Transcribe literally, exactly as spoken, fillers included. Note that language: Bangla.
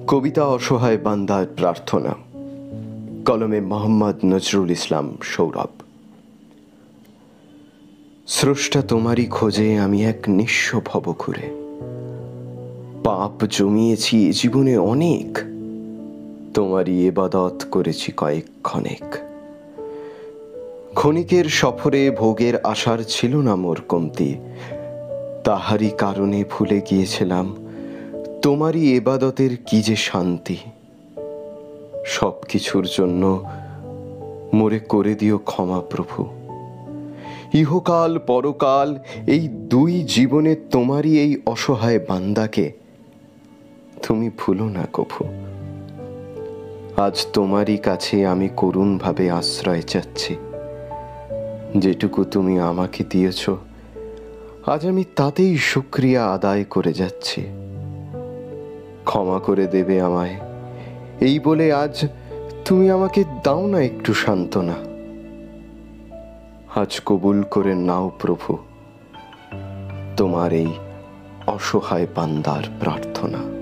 কবিতা অসহায় বান্দার প্রার্থনা, কলমে মোহাম্মদ নজরুল ইসলাম সৌরভ। স্রষ্টা তোমারই খোঁজে আমি এক নিঃস্ব ভব ঘুরে, পাপ জমিয়েছি এ জীবনে অনেক, তোমারই এবাদত করেছি কয়েক ক্ষণেক। ক্ষণিকের সফরে ভোগের আশার ছিল না মোর কমতি, তাহারই কারণে ভুলে গিয়েছিলাম তোমারই এবাদতের কি যে শান্তি। সব কিছুর জন্য মোরে করে দিও ক্ষমা প্রভু, ইহকাল পরকাল এই দুই জীবনে তোমারই এই অসহায় বান্দাকে তুমি ভুলো না কভু। আজ তোমারই কাছে আমি করুণ ভাবে আশ্রয় চাচ্ছি, যেটুকু তুমি আমাকে দিয়েছ আজ আমি তাতেই শুকরিয়া আদায় করে যাচ্ছি। ক্ষমা করে দেবে আমায় এই বলে আজ তুমি আমাকে দাও না একটু সান্ত্বনা। আজ কবুল করে নাও প্রভু তোমার এই অসহায় বান্দার প্রার্থনা।